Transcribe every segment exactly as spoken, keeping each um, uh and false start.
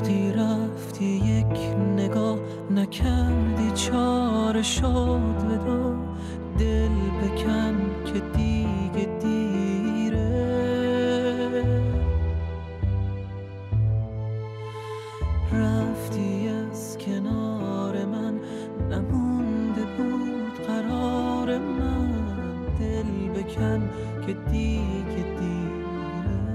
وقتی رفتی یک نگاه نکردی چاره شد ودا، دل بکن که دیگه دیره. رفتی از کنار من نمونده بود قرار من، دل بکن که دیگه دیره.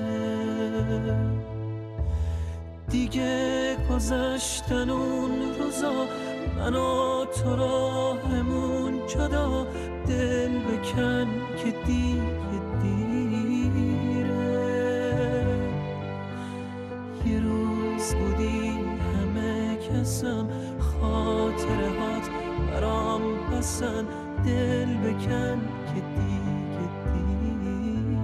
دیگه گذشتن اون روزا، من و تو راهمون جدا، دل بکن که دیگه دیره. یه روز بودی همه کسم، خاطره هات برام پسن، دل بکن که دیگه دیره.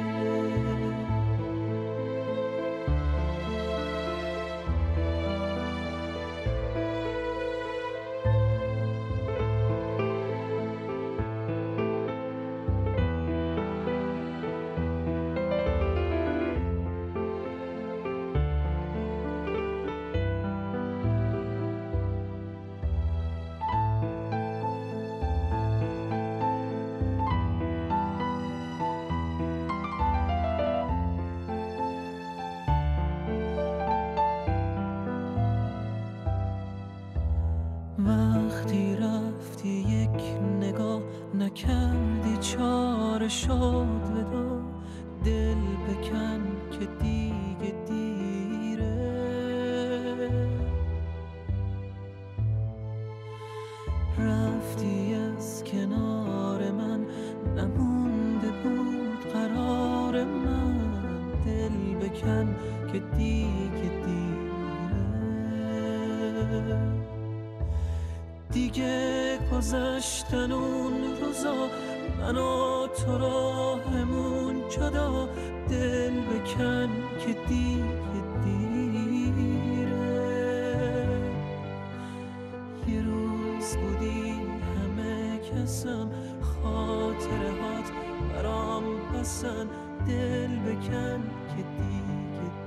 وقتی رفتی یک نگاه نکردی چاره شد ودا، دل بکن که دیگه دیره. رفتی از کنار من نمونده بود قرار من، دل بکن که دیگه دیره. دیگه گذشتن اون روزا، من و تو راهمون جدا، دل بکن که دیگه دیره. یه روز بودی همه کسم، خاطره هات برام پسن، دل بکن که دیگه